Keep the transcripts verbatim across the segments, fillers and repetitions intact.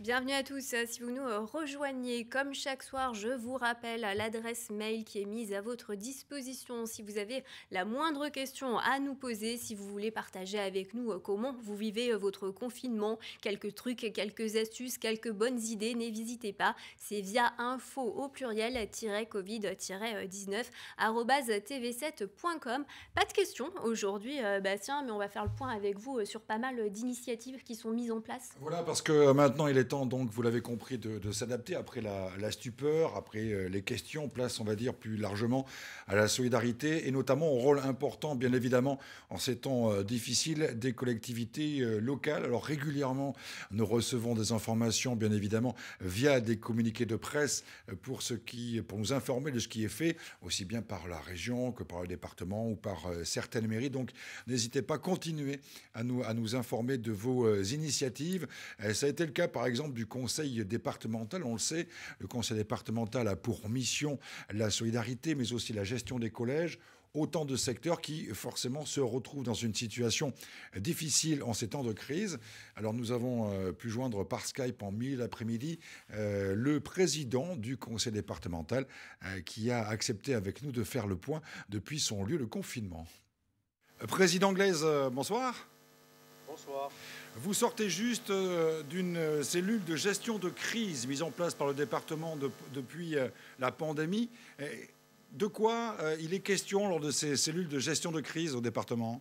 Bienvenue à tous. Si vous nous euh, rejoignez, comme chaque soir, je vous rappelle l'adresse mail qui est mise à votre disposition. Si vous avez la moindre question à nous poser, si vous voulez partager avec nous euh, comment vous vivez euh, votre confinement, quelques trucs, quelques astuces, quelques bonnes idées, n'hésitez pas. C'est via info au pluriel covid dix-neuf arobase t v sept point com. Pas de questions aujourd'hui, euh, Bastien, mais on va faire le point avec vous euh, sur pas mal d'initiatives qui sont mises en place. Voilà, parce que maintenant il est temps, donc vous l'avez compris, de, de s'adapter après la, la stupeur, après euh, les questions, place, on va dire, plus largement à la solidarité et notamment au rôle important, bien évidemment, en ces temps euh, difficiles, des collectivités euh, locales. Alors régulièrement, nous recevons des informations, bien évidemment, via des communiqués de presse euh, pour ce qui, pour nous informer de ce qui est fait, aussi bien par la région que par le département ou par euh, certaines mairies. Donc n'hésitez pas à continuer à nous, à nous informer de vos euh, initiatives. Ça a été le cas, par exemple, du conseil départemental. On le sait, le conseil départemental a pour mission la solidarité, mais aussi la gestion des collèges. Autant de secteurs qui, forcément, se retrouvent dans une situation difficile en ces temps de crise. Alors, nous avons euh, pu joindre par Skype en milieu d'après-midi euh, le président du conseil départemental euh, qui a accepté avec nous de faire le point depuis son lieu de confinement. Président Anglaise, euh, bonsoir. Bonsoir. Vous sortez juste euh, d'une cellule de gestion de crise mise en place par le département de, depuis euh, la pandémie. Et de quoi euh, il est question lors de ces cellules de gestion de crise au département?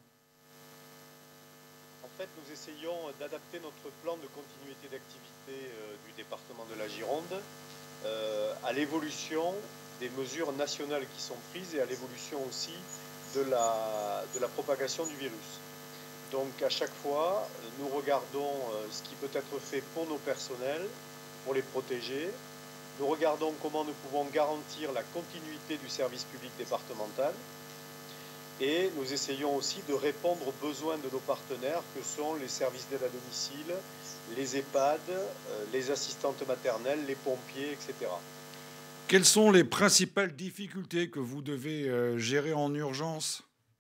En fait, nous essayons d'adapter notre plan de continuité d'activité euh, du département de la Gironde euh, à l'évolution des mesures nationales qui sont prises et à l'évolution aussi de la, de la propagation du virus. Donc à chaque fois, nous regardons ce qui peut être fait pour nos personnels, pour les protéger. Nous regardons comment nous pouvons garantir la continuité du service public départemental. Et nous essayons aussi de répondre aux besoins de nos partenaires que sont les services d'aide à domicile, les EHPAD, les assistantes maternelles, les pompiers, et cetera. Quelles sont les principales difficultés que vous devez gérer en urgence ?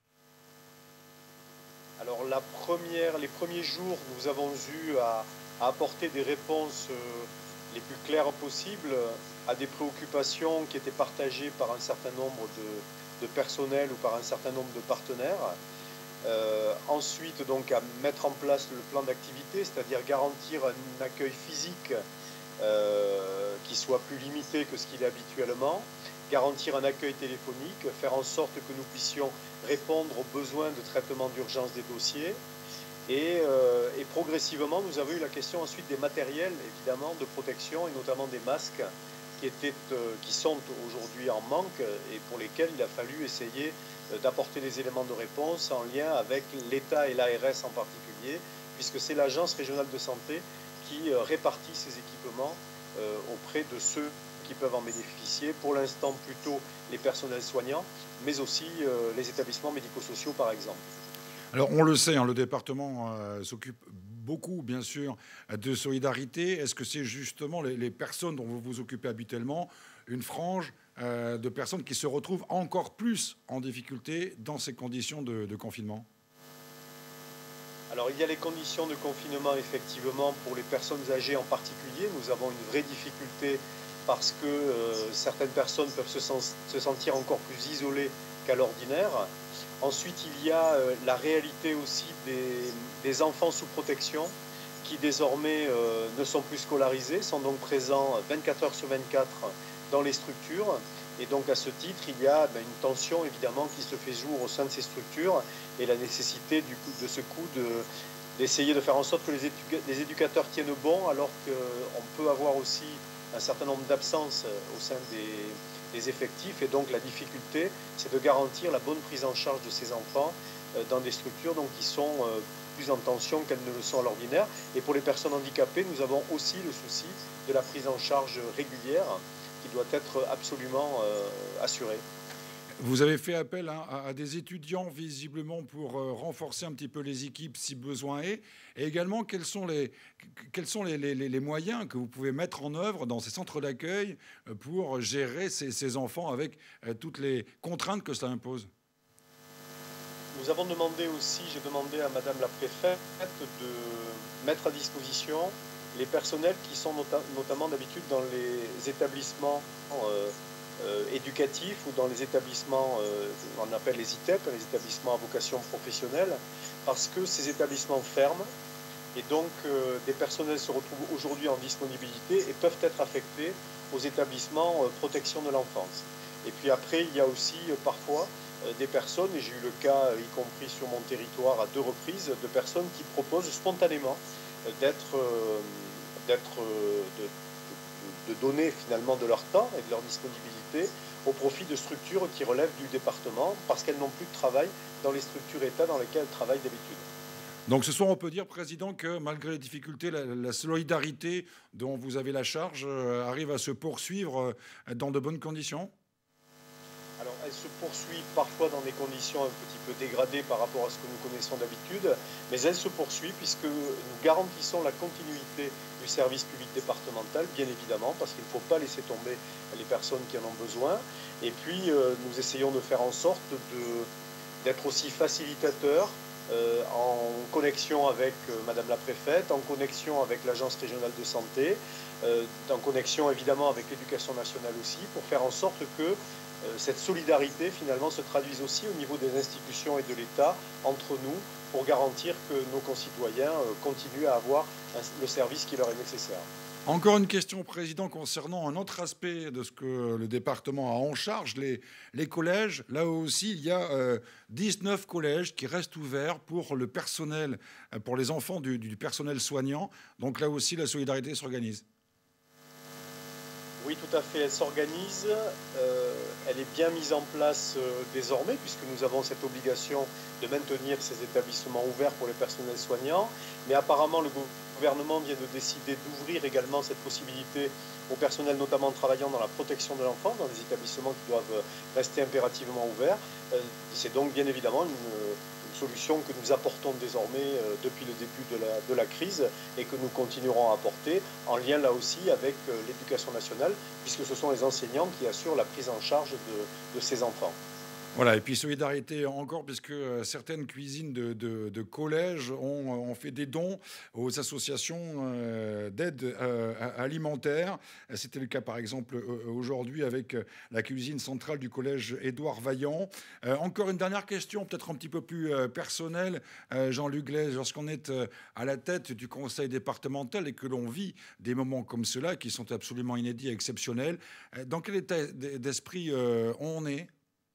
Alors la première, les premiers jours, nous avons eu à, à apporter des réponses euh, les plus claires possibles à des préoccupations qui étaient partagées par un certain nombre de, de personnels ou par un certain nombre de partenaires. Euh, ensuite, donc, à mettre en place le plan d'activité, c'est-à-dire garantir un accueil physique euh, qui soit plus limité que ce qu'il est habituellement, garantir un accueil téléphonique, faire en sorte que nous puissions répondre aux besoins de traitement d'urgence des dossiers. Et, euh, et progressivement, nous avons eu la question ensuite des matériels, évidemment, de protection, et notamment des masques, qui, étaient, euh, qui sont aujourd'hui en manque et pour lesquels il a fallu essayer d'apporter des éléments de réponse en lien avec l'État et l'A R S en particulier, puisque c'est l'Agence régionale de santé qui euh, répartit ces équipements euh, auprès de ceux qui peuvent en bénéficier, pour l'instant plutôt les personnels soignants, mais aussi euh, les établissements médico-sociaux par exemple. Alors on le sait, hein, le département euh, s'occupe beaucoup bien sûr de solidarité. Est-ce que c'est justement les, les personnes dont vous vous occupez habituellement, une frange euh, de personnes qui se retrouvent encore plus en difficulté dans ces conditions de, de confinement ? Alors il y a les conditions de confinement effectivement pour les personnes âgées en particulier. Nous avons une vraie difficulté parce que euh, certaines personnes peuvent se, sens se sentir encore plus isolées qu'à l'ordinaire. Ensuite, il y a euh, la réalité aussi des, des enfants sous protection qui désormais euh, ne sont plus scolarisés, sont donc présents vingt-quatre heures sur vingt-quatre dans les structures. Et donc à ce titre, il y a ben, une tension évidemment qui se fait jour au sein de ces structures et la nécessité du coup, de ce coup de, d'essayer de faire en sorte que les, édu les éducateurs tiennent bon, alors qu'on peut avoir aussi un certain nombre d'absences au sein des, des effectifs. Et donc la difficulté, c'est de garantir la bonne prise en charge de ces enfants dans des structures donc, qui sont plus en tension qu'elles ne le sont à l'ordinaire. Et pour les personnes handicapées, nous avons aussi le souci de la prise en charge régulière qui doit être absolument euh, assurée. Vous avez fait appel hein, à, à des étudiants visiblement pour euh, renforcer un petit peu les équipes si besoin est. Et également, quels sont les, quels sont les, les, les moyens que vous pouvez mettre en œuvre dans ces centres d'accueil pour gérer ces, ces enfants avec euh, toutes les contraintes que cela impose? Nous avons demandé aussi, j'ai demandé à Madame la Préfète de mettre à disposition les personnels qui sont nota notamment d'habitude dans les établissements euh, euh, éducatifs ou dans les établissements, euh, on appelle les I T E P, les établissements à vocation professionnelle, parce que ces établissements ferment et donc euh, des personnels se retrouvent aujourd'hui en disponibilité et peuvent être affectés aux établissements euh, protection de l'enfance. Et puis après, il y a aussi euh, parfois euh, des personnes, et j'ai eu le cas, euh, y compris sur mon territoire à deux reprises, de personnes qui proposent spontanément euh, d'être, euh, d'être, euh, de, de, de donner finalement de leur temps et de leur disponibilité au profit de structures qui relèvent du département parce qu'elles n'ont plus de travail dans les structures État dans lesquelles elles travaillent d'habitude. Donc ce soir, on peut dire, Président, que malgré les difficultés, la, la solidarité dont vous avez la charge euh, arrive à se poursuivre euh, dans de bonnes conditions? Alors, elle se poursuit parfois dans des conditions un petit peu dégradées par rapport à ce que nous connaissons d'habitude, mais elle se poursuit puisque nous garantissons la continuité du service public départemental, bien évidemment, parce qu'il ne faut pas laisser tomber les personnes qui en ont besoin. Et puis, euh, nous essayons de faire en sorte de, d'être aussi facilitateurs, euh, en connexion avec euh, Madame la Préfète, en connexion avec l'Agence régionale de santé, euh, en connexion évidemment avec l'Éducation nationale aussi, pour faire en sorte que cette solidarité finalement se traduise aussi au niveau des institutions et de l'État entre nous pour garantir que nos concitoyens continuent à avoir le service qui leur est nécessaire. Encore une question, Président, concernant un autre aspect de ce que le département a en charge, les, les collèges. Là aussi, il y a euh, dix-neuf collèges qui restent ouverts pour le personnel, pour les enfants du, du personnel soignant. Donc là aussi, la solidarité s'organise. Oui, tout à fait, elle s'organise, euh, elle est bien mise en place euh, désormais puisque nous avons cette obligation de maintenir ces établissements ouverts pour les personnels soignants. Mais apparemment, le gouvernement vient de décider d'ouvrir également cette possibilité aux personnels notamment travaillant dans la protection de l'enfant, dans des établissements qui doivent rester impérativement ouverts. Euh, c'est donc bien évidemment une solution que nous apportons désormais euh, depuis le début de la, de la crise et que nous continuerons à apporter en lien là aussi avec euh, l'éducation nationale puisque ce sont les enseignants qui assurent la prise en charge de, de ces enfants. Voilà, et puis solidarité encore, puisque certaines cuisines de, de, de collèges ont, ont fait des dons aux associations euh, d'aide euh, alimentaire. C'était le cas, par exemple, aujourd'hui avec la cuisine centrale du collège Édouard Vaillant. Euh, encore une dernière question, peut-être un petit peu plus euh, personnelle. Euh, Jean-Luc Glaise, lorsqu'on est euh, à la tête du conseil départemental et que l'on vit des moments comme cela, qui sont absolument inédits et exceptionnels, euh, dans quel état d'esprit euh, on est ?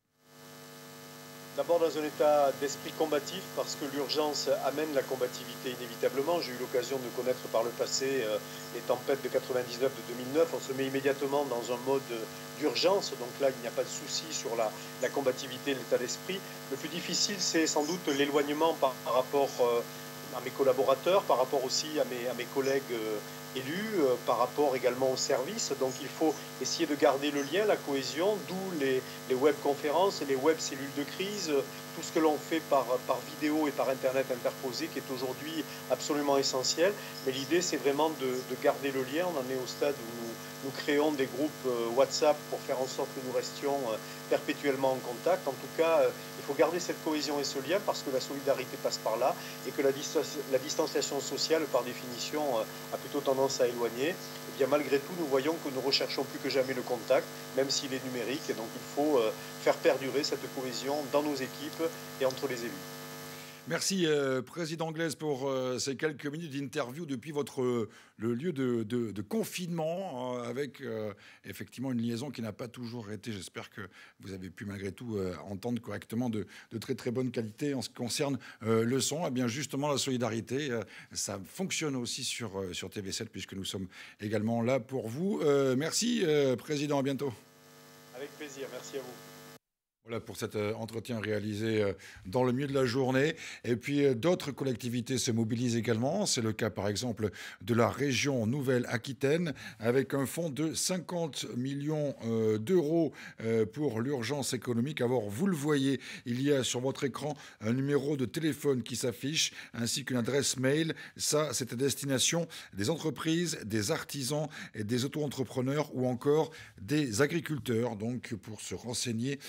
D'abord dans un état d'esprit combatif parce que l'urgence amène la combativité inévitablement. J'ai eu l'occasion de connaître par le passé euh, les tempêtes de quatre-vingt-dix-neuf, de deux mille neuf. On se met immédiatement dans un mode d'urgence. Donc là, il n'y a pas de souci sur la, la combativité, l'état d'esprit. Le plus difficile, c'est sans doute l'éloignement par, par rapport euh, à mes collaborateurs, par rapport aussi à mes, à mes collègues euh, élus, euh, par rapport également aux services. Donc il faut essayer de garder le lien, la cohésion, d'où les, les webconférences, les web cellules de crise, euh, tout ce que l'on fait par, par vidéo et par Internet interposé, qui est aujourd'hui absolument essentiel. Mais l'idée, c'est vraiment de, de garder le lien. On en est au stade où nous, nous créons des groupes euh, WhatsApp pour faire en sorte que nous restions euh, perpétuellement en contact. En tout cas, euh, il faut garder cette cohésion et ce lien parce que la solidarité passe par là et que la, distan la distanciation sociale, par définition, euh, a plutôt tendance à éloigner. Et bien, malgré tout, nous voyons que nous recherchons plus que jamais le contact, même s'il est numérique. Et donc, il faut euh, faire perdurer cette cohésion dans nos équipes et entre les élus. Merci, euh, Président Glaise, pour euh, ces quelques minutes d'interview depuis votre euh, le lieu de, de, de confinement, euh, avec euh, effectivement une liaison qui n'a pas toujours été, j'espère que vous avez pu malgré tout euh, entendre correctement, de, de très très bonne qualité en ce qui concerne euh, le son. Eh bien justement, la solidarité, euh, ça fonctionne aussi sur, euh, sur T V sept, puisque nous sommes également là pour vous. Euh, merci, euh, Président, à bientôt. Avec plaisir, merci à vous. Voilà pour cet entretien réalisé dans le milieu de la journée. Et puis d'autres collectivités se mobilisent également. C'est le cas par exemple de la région Nouvelle-Aquitaine avec un fonds de cinquante millions d'euros pour l'urgence économique. Alors vous le voyez, il y a sur votre écran un numéro de téléphone qui s'affiche ainsi qu'une adresse mail. Ça, c'est à destination des entreprises, des artisans et des auto-entrepreneurs ou encore des agriculteurs. Donc pour se renseigner concernant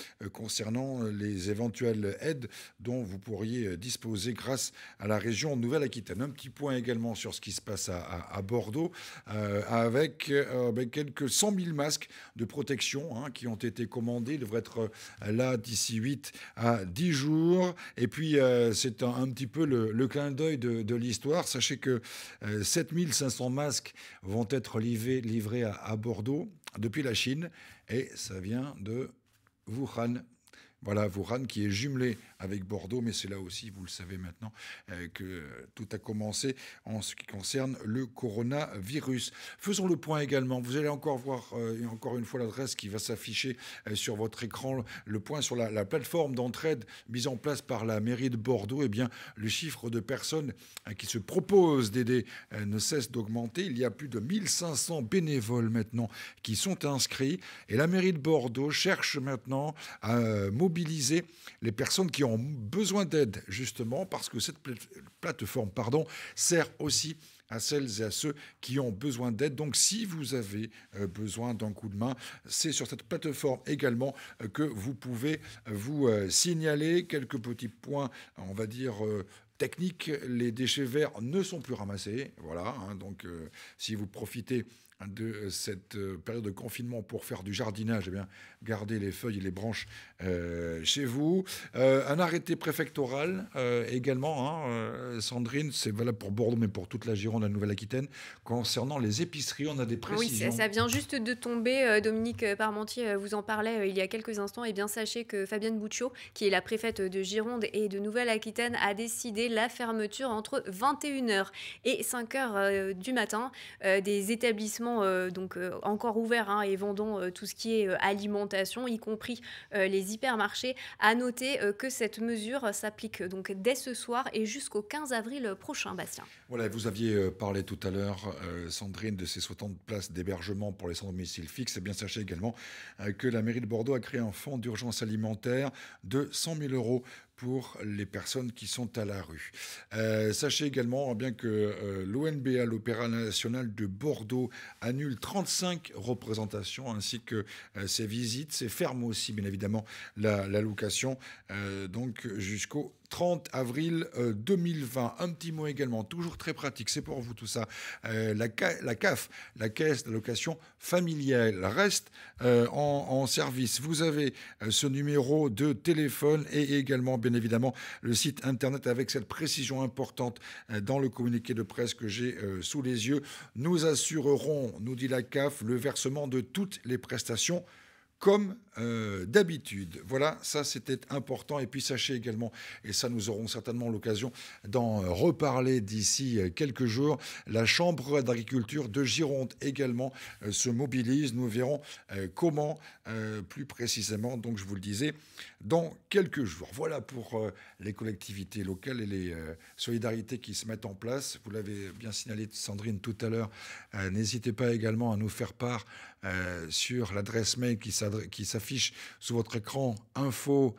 concernant les éventuelles aides dont vous pourriez disposer grâce à la région Nouvelle-Aquitaine. Un petit point également sur ce qui se passe à, à, à Bordeaux, euh, avec, euh, avec quelques cent mille masques de protection hein, qui ont été commandés. Ils devraient être là d'ici huit à dix jours. Et puis, euh, c'est un, un petit peu le, le clin d'œil de, de l'histoire. Sachez que euh, sept mille cinq cents masques vont être livrés, livrés à, à Bordeaux depuis la Chine. Et ça vient de Wuhan. Voilà, Wuhan qui est jumelé avec Bordeaux, mais c'est là aussi, vous le savez maintenant, euh, que tout a commencé en ce qui concerne le coronavirus. Faisons le point également. Vous allez encore voir, euh, encore une fois, l'adresse qui va s'afficher euh, sur votre écran. Le point sur la, la plateforme d'entraide mise en place par la mairie de Bordeaux. Eh bien, le chiffre de personnes euh, qui se proposent d'aider euh, ne cesse d'augmenter. Il y a plus de mille cinq cents bénévoles maintenant qui sont inscrits. Et la mairie de Bordeaux cherche maintenant à euh, mobiliser les personnes qui ont besoin d'aide, justement, parce que cette plateforme pardon, sert aussi à celles et à ceux qui ont besoin d'aide. Donc, si vous avez euh, besoin d'un coup de main, c'est sur cette plateforme également euh, que vous pouvez vous euh, signaler quelques petits points, on va dire, euh, techniques. Les déchets verts ne sont plus ramassés. Voilà, hein, donc euh, si vous profitez de cette période de confinement pour faire du jardinage, eh bien, gardez les feuilles et les branches euh, chez vous. Euh, un arrêté préfectoral euh, également, hein, euh, Sandrine, c'est valable pour Bordeaux, mais pour toute la Gironde, la Nouvelle-Aquitaine, concernant les épiceries, on a des précisions. Oui, ça, ça vient juste de tomber. Euh, Dominique Parmentier euh, vous en parlait euh, il y a quelques instants. Et bien, sachez que Fabienne Boucciot, qui est la préfète de Gironde et de Nouvelle-Aquitaine, a décidé la fermeture entre vingt et une heures et cinq heures euh, du matin euh, des établissements Euh, donc euh, encore ouvert hein, et vendant euh, tout ce qui est euh, alimentation, y compris euh, les hypermarchés. À noter euh, que cette mesure euh, s'applique donc dès ce soir et jusqu'au quinze avril prochain, Bastien. Voilà, vous aviez euh, parlé tout à l'heure, euh, Sandrine, de ces soixante places d'hébergement pour les sans domicile fixe. Eh bien, sachez également euh, que la mairie de Bordeaux a créé un fonds d'urgence alimentaire de cent mille euros pour les personnes qui sont à la rue. Euh, sachez également bien que euh, l'O N B A, l'Opéra national de Bordeaux, annule trente-cinq représentations ainsi que euh, ses visites. C'est ferme aussi, bien évidemment, la, la location, euh, donc jusqu'au trente avril euh, deux mille vingt. Un petit mot également, toujours très pratique, c'est pour vous tout ça. Euh, la, la C A F, la Caisse d'allocation familiale, reste euh, en, en service. Vous avez euh, ce numéro de téléphone et également, bien évidemment, le site internet avec cette précision importante euh, dans le communiqué de presse que j'ai euh, sous les yeux. Nous assurerons, nous dit la C A F, le versement de toutes les prestations comme euh, d'habitude. Voilà, ça c'était important. Et puis sachez également, et ça nous aurons certainement l'occasion d'en reparler d'ici quelques jours, la Chambre d'agriculture de Gironde également euh, se mobilise. Nous verrons euh, comment euh, plus précisément, donc je vous le disais, dans quelques jours. Voilà pour euh, les collectivités locales et les euh, solidarités qui se mettent en place. Vous l'avez bien signalé, Sandrine, tout à l'heure. Euh, n'hésitez pas également à nous faire part euh, sur l'adresse mail qui s'adresse qui s'affiche sous votre écran, info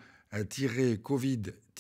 covid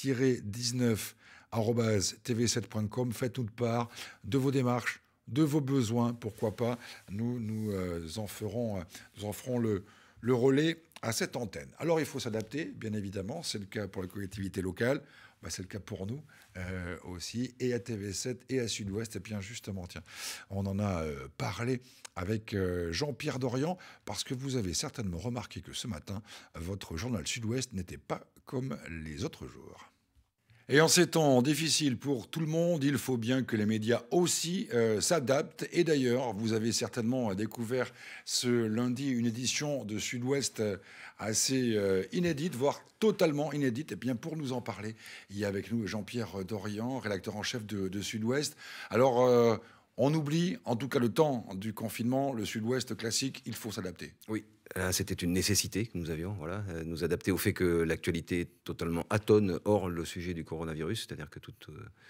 dix-neuf arobase t v sept point com. Faites-nous part de vos démarches, de vos besoins, pourquoi pas. Nous, nous, euh, en, ferons, euh, nous en ferons le, le relais à cette antenne. Alors, il faut s'adapter, bien évidemment. C'est le cas pour les collectivités locales. Bah, c'est le cas pour nous euh, aussi, et à T V sept et à Sud-Ouest. Et bien justement, tiens, on en a euh, parlé avec euh, Jean-Pierre Dorian, parce que vous avez certainement remarqué que ce matin, votre journal Sud-Ouest n'était pas comme les autres jours. Et en ces temps difficiles pour tout le monde, il faut bien que les médias aussi euh, s'adaptent. Et d'ailleurs, vous avez certainement découvert ce lundi une édition de Sud-Ouest assez euh, inédite, voire totalement inédite. Et bien pour nous en parler, il y a avec nous Jean-Pierre Dorian, rédacteur en chef de, de Sud-Ouest. Alors, euh, on oublie, en tout cas le temps du confinement, le Sud-Ouest classique, il faut s'adapter. Oui. C'était une nécessité que nous avions, voilà, nous adapter au fait que l'actualité est totalement atone hors le sujet du coronavirus, c'est-à-dire que toute,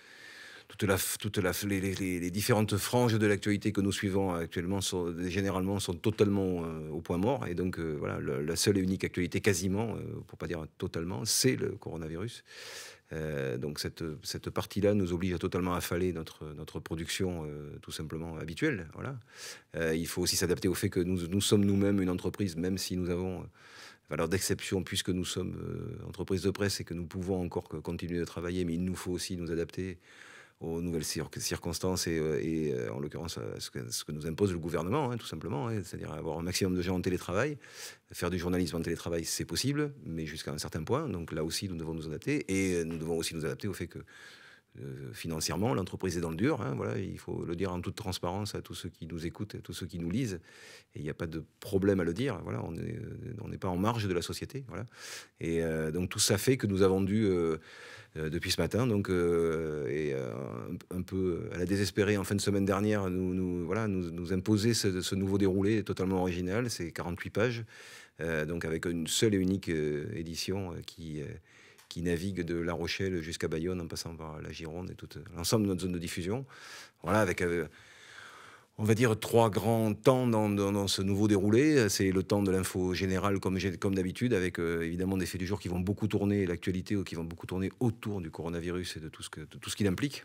toute la, toute la, les, les, les différentes franges de l'actualité que nous suivons actuellement sont, généralement sont totalement euh, au point mort, et donc euh, voilà, le, la seule et unique actualité quasiment, euh, pour pas dire totalement, c'est le coronavirus. Euh, donc cette, cette partie-là nous oblige à totalement affaler notre, notre production euh, tout simplement habituelle. Voilà. Euh, il faut aussi s'adapter au fait que nous, nous sommes nous-mêmes une entreprise, même si nous avons valeur d'exception puisque nous sommes euh, entreprise de presse et que nous pouvons encore continuer de travailler, mais il nous faut aussi nous adapter aux nouvelles cir circonstances et, et en l'occurrence à ce que, ce que nous impose le gouvernement, hein, tout simplement, hein, c'est-à-dire avoir un maximum de gens en télétravail. Faire du journalisme en télétravail, c'est possible, mais jusqu'à un certain point. Donc là aussi, nous devons nous adapter et nous devons aussi nous adapter au fait que Euh, financièrement, l'entreprise est dans le dur, hein, voilà, il faut le dire en toute transparence à tous ceux qui nous écoutent, à tous ceux qui nous lisent, et il n'y a pas de problème à le dire, voilà, on n'est on n'est pas en marge de la société, voilà. Et euh, donc tout ça fait que nous avons dû, euh, euh, depuis ce matin, donc, euh, et euh, un, un peu à la désespérée en fin de semaine dernière, nous, nous, voilà, nous, nous imposer ce, ce nouveau déroulé totalement original, c'est quarante-huit pages, euh, donc avec une seule et unique euh, édition euh, qui... Euh, qui navigue de La Rochelle jusqu'à Bayonne en passant par la Gironde et tout l'ensemble de notre zone de diffusion. Voilà, avec, euh, on va dire, trois grands temps dans, dans, dans ce nouveau déroulé. C'est le temps de l'info générale, comme, comme d'habitude, avec euh, évidemment des faits du jour qui vont beaucoup tourner, l'actualité qui vont beaucoup tourner autour du coronavirus et de tout ce que, de tout ce qu'il implique.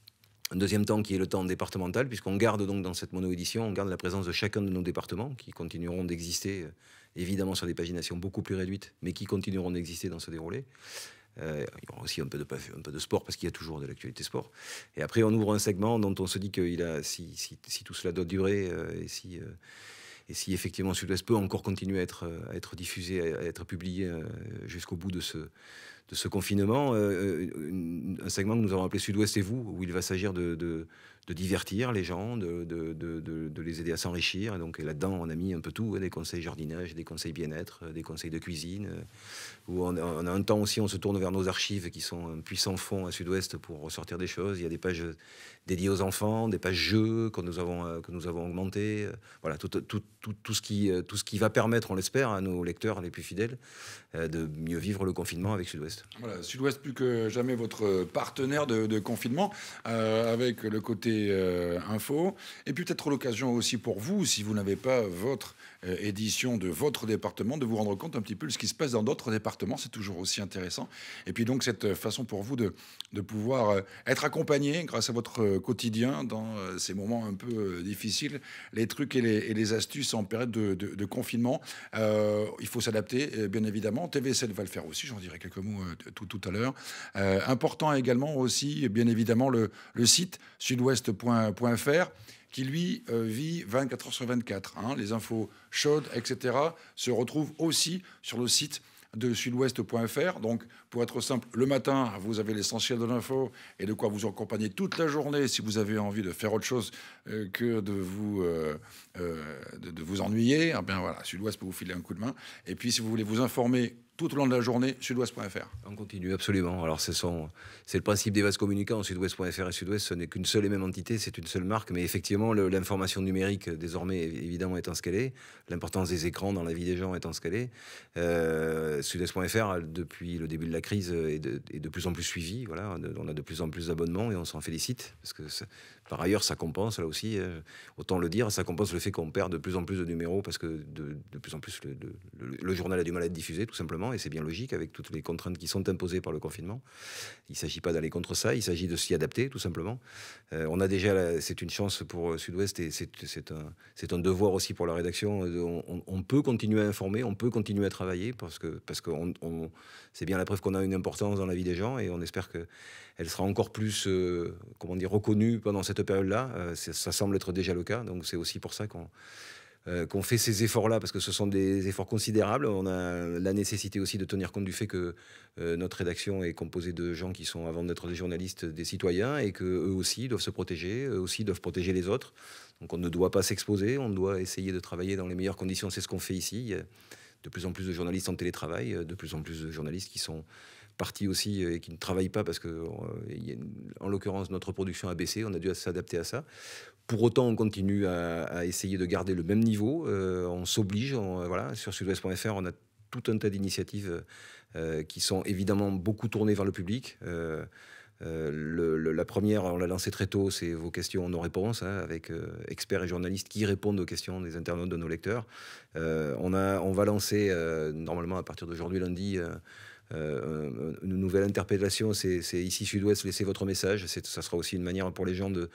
Un deuxième temps qui est le temps départemental, puisqu'on garde donc dans cette mono-édition, on garde la présence de chacun de nos départements, qui continueront d'exister, euh, évidemment sur des paginations beaucoup plus réduites, mais qui continueront d'exister dans ce déroulé. Euh, il y aura aussi un peu de, un peu de sport, parce qu'il y a toujours de l'actualité sport. Et après, on ouvre un segment dont on se dit que il a, si, si, si tout cela doit durer, euh, et si... Euh, Et si effectivement Sud-Ouest peut encore continuer à être, à être diffusé, à être publié euh, jusqu'au bout de ce, de ce confinement, euh, une, un segment que nous avons appelé Sud-Ouest et vous, où il va s'agir de, de, de divertir les gens, de, de, de, de, de les aider à s'enrichir. Et donc là-dedans, on a mis un peu tout, hein, des conseils jardinage, des conseils bien-être, des conseils de cuisine. Euh, où on, on a un temps aussi, on se tourne vers nos archives qui sont un puissant fond à Sud-Ouest pour ressortir des choses. Il y a des pages dédiées aux enfants, des pages jeux que nous avons, euh, que nous avons augmentées. Euh, voilà, tout, tout, tout, tout, ce qui, tout ce qui va permettre, on l'espère, à nos lecteurs les plus fidèles, euh, de mieux vivre le confinement avec Sud-Ouest. Voilà, Sud-Ouest plus que jamais votre partenaire de, de confinement, euh, avec le côté euh, info, et puis peut-être l'occasion aussi pour vous, si vous n'avez pas votre euh, édition de votre département, de vous rendre compte un petit peu de ce qui se passe dans d'autres départements, c'est toujours aussi intéressant. Et puis donc cette façon pour vous de, de pouvoir euh, être accompagné grâce à votre euh, quotidien dans euh, ces moments un peu euh, difficiles, les trucs et les, et les astuces en période de, de, de confinement. Euh, il faut s'adapter, euh, bien évidemment. T V sept va le faire aussi, j'en dirai quelques mots euh, tout, tout à l'heure. Euh, important également aussi, bien évidemment, le, le site sudouest point f r qui, lui, euh, vit vingt-quatre heures sur vingt-quatre. Hein. Les infos chaudes, et cetera, se retrouvent aussi sur le site de sudouest point f r. Donc, pour être simple, le matin, vous avez l'essentiel de l'info et de quoi vous accompagner toute la journée si vous avez envie de faire autre chose euh, que de vous, euh, euh, de, de vous ennuyer. Eh bien voilà, Sud-Ouest peut vous filer un coup de main. Et puis, si vous voulez vous informer tout au long de la journée, sudouest point f r. On continue, absolument. Alors, c'est le principe des vases communicants. sudouest point f r et Sud-Ouest, ce n'est qu'une seule et même entité, c'est une seule marque. Mais effectivement, l'information numérique, désormais, évidemment, étant ce qu'elle est, l'importance des écrans dans la vie des gens étant ce qu'elle est, euh, sudouest point f r, depuis le début de la crise, est de, est de plus en plus suivi. Voilà, on a de plus en plus d'abonnements et on s'en félicite. Parce que, ça, par ailleurs, ça compense, là aussi, euh, autant le dire, ça compense le fait qu'on perd de plus en plus de numéros parce que de, de plus en plus, le, le, le journal a du mal à être diffusé, tout simplement. Et c'est bien logique avec toutes les contraintes qui sont imposées par le confinement. Il ne s'agit pas d'aller contre ça, il s'agit de s'y adapter, tout simplement. Euh, on a déjà, c'est une chance pour Sud-Ouest et c'est un, un devoir aussi pour la rédaction. On, on peut continuer à informer, on peut continuer à travailler parce que parce que on, on, c'est bien la preuve qu'on a une importance dans la vie des gens et on espère qu'elle sera encore plus, euh, comment dire, reconnue pendant cette période-là. Euh, ça semble être déjà le cas, donc c'est aussi pour ça qu'on Euh, qu'on fait ces efforts-là, parce que ce sont des efforts considérables. On a la nécessité aussi de tenir compte du fait que euh, notre rédaction est composée de gens qui sont, avant d'être des journalistes, des citoyens, et qu'eux aussi doivent se protéger, eux aussi doivent protéger les autres. Donc on ne doit pas s'exposer, on doit essayer de travailler dans les meilleures conditions. C'est ce qu'on fait ici. Il y a de plus en plus de journalistes en télétravail, de plus en plus de journalistes qui sont partis aussi et qui ne travaillent pas parce que, euh, en l'occurrence, notre production a baissé, on a dû s'adapter à ça. Pour autant, on continue à, à essayer de garder le même niveau. Euh, on s'oblige. Voilà, sur sudouest point f r, on a tout un tas d'initiatives euh, qui sont évidemment beaucoup tournées vers le public. Euh, euh, le, le, la première, on l'a lancée très tôt, c'est vos questions, nos réponses, hein, avec euh, experts et journalistes qui répondent aux questions des internautes, de nos lecteurs. Euh, on, a, on va lancer, euh, normalement à partir d'aujourd'hui, lundi, euh, Euh, une nouvelle interpellation, c'est ici Sud-Ouest, laissez votre message. Ça sera aussi une manière pour les gens de,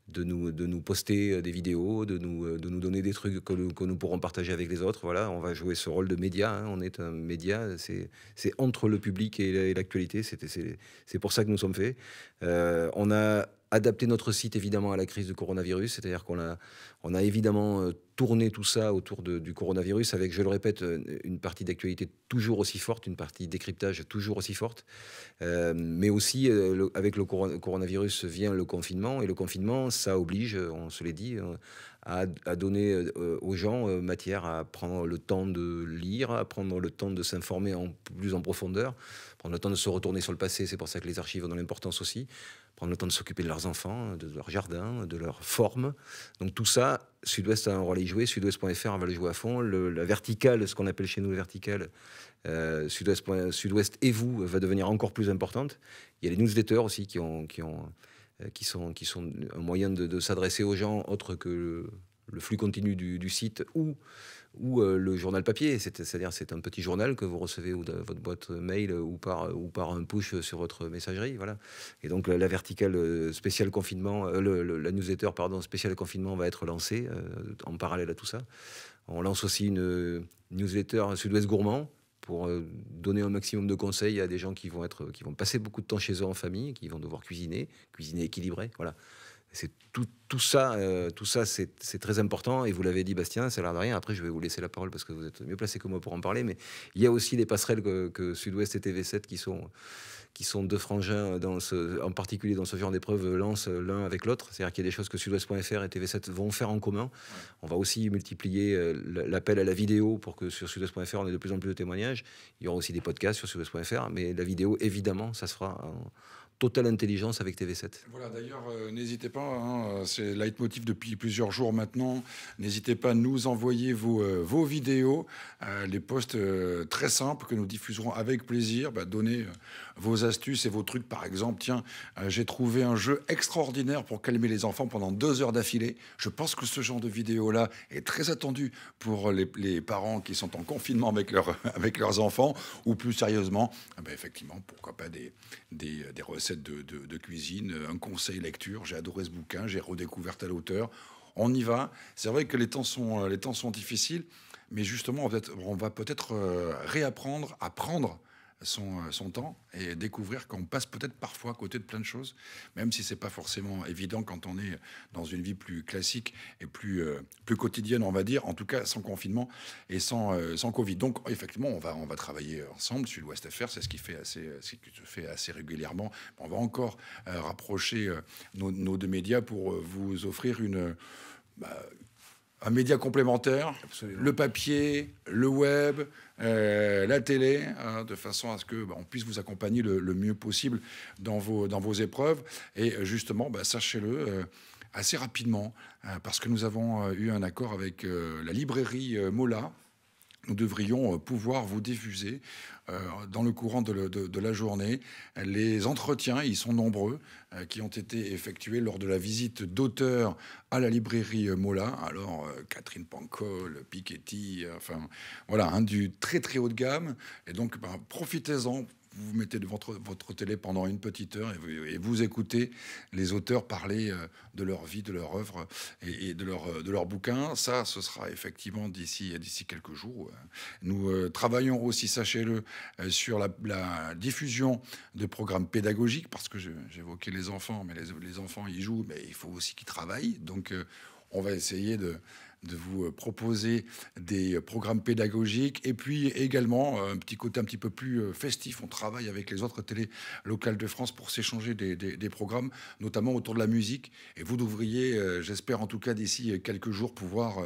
de nous, de nous poster des vidéos, de nous, de nous donner des trucs que, nous- que nous pourrons partager avec les autres. Voilà, on va jouer ce rôle de média. Hein. On est un média, c'est c'est entre le public et l'actualité. C'est c'est- c'est pour ça que nous sommes faits. Euh, on a adapté notre site évidemment à la crise du coronavirus, c'est-à-dire qu'on a, on a évidemment euh, tourné tout ça autour de- du coronavirus avec, je le répète, euh, une partie d'actualité toujours aussi forte, une partie décryptage toujours aussi forte. Euh, mais aussi, euh, le- avec le coro- coronavirus vient le confinement, et le confinement, ça oblige, euh, on se l'est dit, euh, à, à donner euh, aux gens euh, matière à prendre le temps de lire, à prendre le temps de s'informer en plus en profondeur, prendre le temps de se retourner sur le passé. C'est pour ça que les archives ont de l'importance aussi. Prendre le temps de s'occuper de leurs enfants, de leur jardin, de leur forme. Donc tout ça, Sud-Ouest a un rôle à y jouer. Sud-Ouest point F R va le jouer à fond. Le- la verticale, ce qu'on appelle chez nous la verticale, euh, Sud-Ouest, point- Sud-Ouest et vous, va devenir encore plus importante. Il y a les newsletters aussi qui, ont, qui, ont, euh, qui, sont, qui sont un moyen de, de s'adresser aux gens autre que le, le flux continu du, du site ou, ou euh, le journal papier. C'est- C'est-à-dire c'est un petit journal que vous recevez ou de votre boîte mail ou par, ou par un push sur votre messagerie. Voilà. Et donc la, la verticale euh, spéciale confinement, euh, le- le- la newsletter pardon, spéciale confinement va être lancée euh, en parallèle à tout ça. On lance aussi une euh, newsletter Sud-Ouest Gourmand pour euh, donner un maximum de conseils à des gens qui vont, être, qui vont passer beaucoup de temps chez eux en famille, qui vont devoir cuisiner, cuisiner équilibré. Voilà. C'est tout, tout ça, euh, tout ça c'est c'est très important. Et vous l'avez dit, Bastien, ça a l'air de rien. Après, je vais vous laisser la parole parce que vous êtes mieux placé que moi pour en parler. Mais il y a aussi des passerelles que, que Sud-Ouest et T V sept qui sont, qui sont deux frangins, dans ce, en particulier dans ce genre d'épreuve, lancent l'un avec l'autre. C'est-à-dire qu'il y a des choses que Sud-Ouest point F R et T V sept vont faire en commun. Ouais. On va aussi multiplier euh, l'appel à la vidéo pour que sur Sud-Ouest point F R, on ait de plus en plus de témoignages. Il y aura aussi des podcasts sur Sud-Ouest point F R, mais la vidéo, évidemment, ça se fera en totale intelligence avec T V sept. Voilà, d'ailleurs, euh, n'hésitez pas, hein, c'est le leitmotiv depuis plusieurs jours maintenant. N'hésitez pas à nous envoyer vos, euh, vos vidéos, euh, les posts euh, très simples que nous diffuserons avec plaisir. Bah, donnez euh, vos astuces et vos trucs. Par exemple, tiens, euh, j'ai trouvé un jeu extraordinaire pour calmer les enfants pendant deux heures d'affilée. Je pense que ce genre de vidéo-là est très attendu pour les, les parents qui sont en confinement avec, leur, avec leurs enfants, ou plus sérieusement, eh ben, effectivement, pourquoi pas des, des, des recettes De, de, de cuisine, un conseil lecture. J'ai adoré ce bouquin, j'ai redécouvert à l'auteur. On y va. C'est vrai que les temps sont, les temps sont difficiles, mais justement, on va peut-être, on va peut-être euh, réapprendre à prendre son, son temps et découvrir qu'on passe peut-être parfois à côté de plein de choses, même si c'est pas forcément évident quand on est dans une vie plus classique et plus, euh, plus quotidienne, on va dire, en tout cas sans confinement et sans, euh, sans Covid. Donc effectivement, on va, on va travailler ensemble. Sud-Ouest F R, c'est ce qui fait assez, ce qui se fait assez régulièrement. On va encore euh, rapprocher euh, nos, nos deux médias pour euh, vous offrir une... Bah, un média complémentaire, absolument. Le papier, le web, euh, la télé, hein, de façon à ce que bah, on puisse vous accompagner le, le mieux possible dans vos, dans vos épreuves. Et justement, bah, sachez-le, euh, assez rapidement, euh, parce que nous avons euh, eu un accord avec euh, la librairie euh, Mola. Nous devrions pouvoir vous diffuser euh, dans le courant de, le, de, de la journée les entretiens, ils sont nombreux, euh, qui ont été effectués lors de la visite d'auteurs à la librairie Mola. Alors, euh, Catherine Pancol, Piketty, euh, enfin, voilà, hein, du très très haut de gamme. Et donc, ben, profitez-en. Vous vous mettez devant votre, votre télé pendant une petite heure et vous, et vous écoutez les auteurs parler euh, de leur vie, de leur œuvre et, et de leur, de leur bouquin. Ça, ce sera effectivement d'ici, d'ici quelques jours. Nous euh, travaillons aussi, sachez-le, euh, sur la, la diffusion de programmes pédagogiques, parce que je, j'évoquais les enfants, mais les, les enfants, ils jouent, mais il faut aussi qu'ils travaillent. Donc, euh, on va essayer de... de vous proposer des programmes pédagogiques et puis également un petit côté un petit peu plus festif. On travaille avec les autres télés locales de France pour s'échanger des, des, des programmes, notamment autour de la musique. Et vous devriez, j'espère en tout cas d'ici quelques jours, pouvoir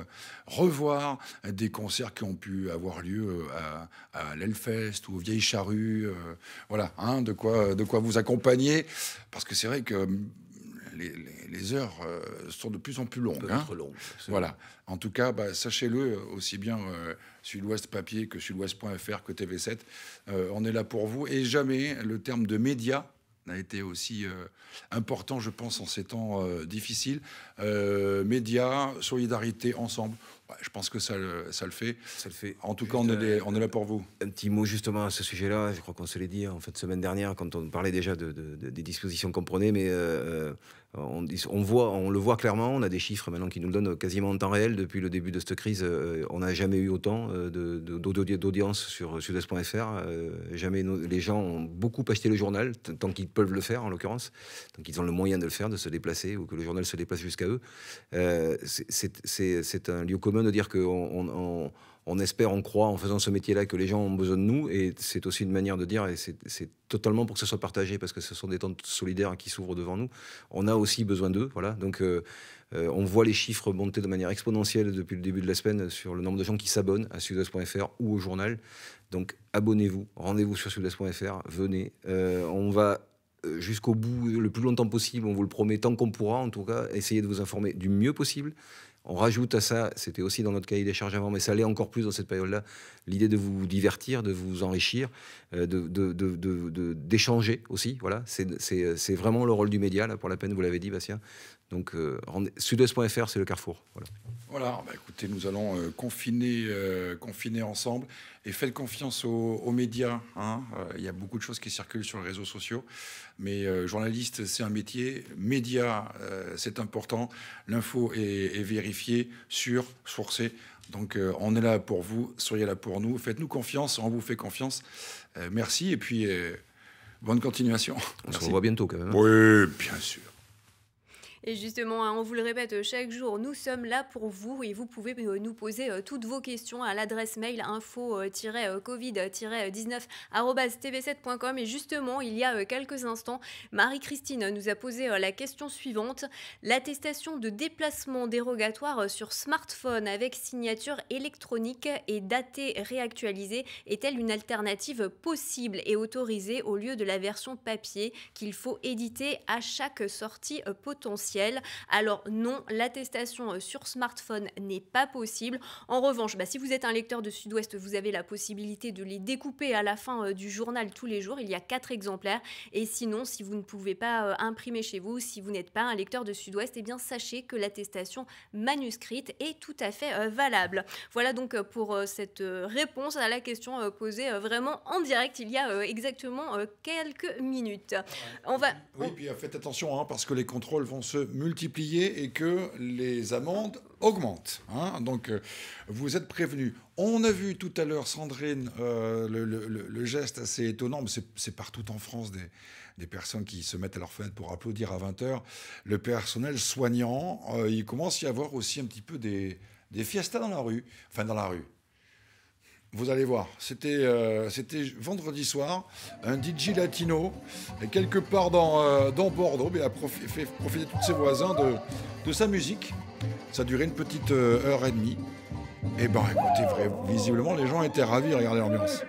revoir des concerts qui ont pu avoir lieu à, à l'Hellfest ou aux Vieilles Charrues. Voilà, hein, de quoi, de quoi vous accompagner. Parce que c'est vrai que Les, les, les heures euh, sont de plus en plus longues. Hein. Longues voilà. En tout cas, bah, sachez-le, aussi bien euh, Sud-Ouest Papier que Sud-Ouest point F R que T V sept, euh, on est là pour vous. Et jamais le terme de média n'a été aussi euh, important, je pense, en ces temps euh, difficiles. Euh, médias, solidarité, ensemble. Ouais, je pense que ça le, ça le fait. Ça le fait. En tout cas, on est, des, on est là pour vous. Un petit mot justement à ce sujet-là. Je crois qu'on se l'est dit en fait semaine dernière quand on parlait déjà de, de, de, des dispositions qu'on prenait, mais euh, on, on, voit, on le voit clairement. On a des chiffres maintenant qui nous le donnent quasiment en temps réel depuis le début de cette crise. Euh, on n'a jamais eu autant de, de, d'audience sur sud-est point f r. Euh, jamais nos, les gens ont beaucoup acheté le journal tant qu'ils peuvent le faire en l'occurrence, tant qu'ils ont le moyen de le faire, de se déplacer ou que le journal se déplace jusqu'à eux. Euh, c'est un lieu commun de dire qu'on on, on, on espère, on croit en faisant ce métier-là que les gens ont besoin de nous, et c'est aussi une manière de dire, et c'est totalement pour que ça soit partagé, parce que ce sont des temps solidaires qui s'ouvrent devant nous. On a aussi besoin d'eux, voilà. Donc euh, euh, on voit les chiffres monter de manière exponentielle depuis le début de la semaine sur le nombre de gens qui s'abonnent à sud-est point f r ou au journal. Donc abonnez-vous, rendez-vous sur sud-est point f r, venez. Euh, on va jusqu'au bout, le plus longtemps possible, on vous le promet, tant qu'on pourra, en tout cas, essayer de vous informer du mieux possible. On rajoute à ça, c'était aussi dans notre cahier des charges avant, mais ça l'est encore plus dans cette période-là, l'idée de vous divertir, de vous enrichir, de, de, de, de, de, d'échanger aussi. Voilà, c'est vraiment le rôle du média, là, pour la peine, vous l'avez dit, Bastien. Donc, euh, sud-est point f r, c'est le carrefour. Voilà. Voilà, bah écoutez, nous allons euh, confiner, euh, confiner ensemble, et faites confiance aux, aux médias. Hein. Euh, il y a beaucoup de choses qui circulent sur les réseaux sociaux, mais euh, journaliste, c'est un métier. Média, euh, c'est important. L'info est, est vérifiée, sûre, sourcée. Donc, euh, on est là pour vous, soyez là pour nous. Faites-nous confiance, on vous fait confiance. Euh, merci, et puis euh, bonne continuation. On se revoit bientôt, quand même. Oui, bien sûr. Et justement, on vous le répète chaque jour, nous sommes là pour vous et vous pouvez nous poser toutes vos questions à l'adresse mail info tiret covid tiret dix-neuf arobase t v sept point com. Et justement, il y a quelques instants, Marie-Christine nous a posé la question suivante. L'attestation de déplacement dérogatoire sur smartphone avec signature électronique et datée réactualisée est-elle une alternative possible et autorisée au lieu de la version papier qu'il faut éditer à chaque sortie potentielle? Alors non, l'attestation sur smartphone n'est pas possible. En revanche, bah, si vous êtes un lecteur de Sud-Ouest, vous avez la possibilité de les découper à la fin du journal tous les jours. Il y a quatre exemplaires. Et sinon, si vous ne pouvez pas imprimer chez vous, si vous n'êtes pas un lecteur de Sud-Ouest, eh bien sachez que l'attestation manuscrite est tout à fait valable. Voilà donc pour cette réponse à la question posée vraiment en direct il y a exactement quelques minutes. On va... Oui, puis faites attention, hein, parce que les contrôles vont se multiplier et que les amendes augmentent. Hein. Donc, euh, vous êtes prévenus. On a vu tout à l'heure, Sandrine, euh, le, le, le geste assez étonnant, mais c'est partout en France des, des personnes qui se mettent à leur fenêtre pour applaudir à vingt heures. Le personnel soignant, euh, il commence à y avoir aussi un petit peu des, des fiestas dans la rue. Enfin, dans la rue. Vous allez voir, c'était euh, vendredi soir, un D J latino, quelque part dans, euh, dans Bordeaux, mais a profi fait profiter tous ses voisins de, de sa musique. Ça a duré une petite euh, heure et demie. Et ben écoutez, vrai, visiblement, les gens étaient ravis, regardez l'ambiance.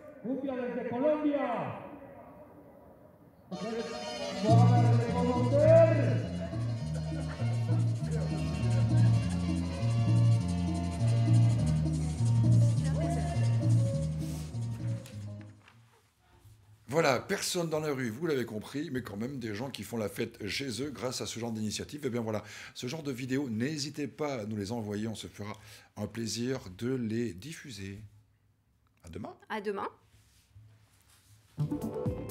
Voilà, personne dans la rue, vous l'avez compris, mais quand même des gens qui font la fête chez eux grâce à ce genre d'initiative. Et bien voilà, ce genre de vidéos, n'hésitez pas à nous les envoyer, on se fera un plaisir de les diffuser. À demain. À demain.